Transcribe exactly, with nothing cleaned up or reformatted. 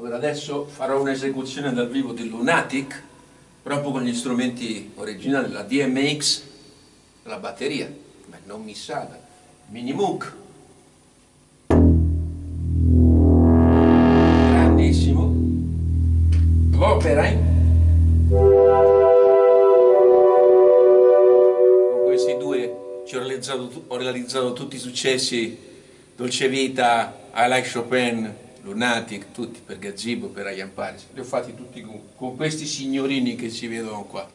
Allora adesso farò un'esecuzione dal vivo di Lunatic, proprio con gli strumenti originali, la D M X, la batteria, ma non missata, mini Moog. Grandissimo. L'opera, eh? Con questi due ci ho realizzato, ho realizzato tutti i successi, Dolce Vita, I Like Chopin, Lunatic, tutti per Gazebo, per Ryan Paris. Li ho fatti tutti con, con questi signorini che si vedono qua.